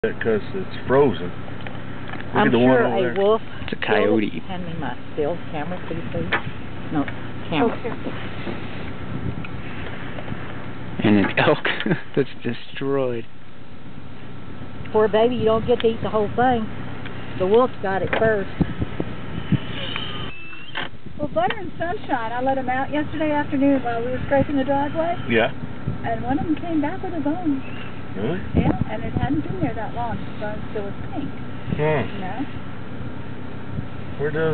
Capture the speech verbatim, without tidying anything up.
because it's frozen. Look I'm at the sure one over a there. wolf. It's a coyote. Still, hand me my still camera, please, please. No, camera. And an elk that's destroyed. Poor baby, you don't get to eat the whole thing. The wolf got it first. Well, Butter and Sunshine, I let them out yesterday afternoon while we were scraping the driveway, Yeah. and one of them came back with a bone. Really? Yeah, and it hadn't been there that long. The bone still was pink. Hmm. You know? Where does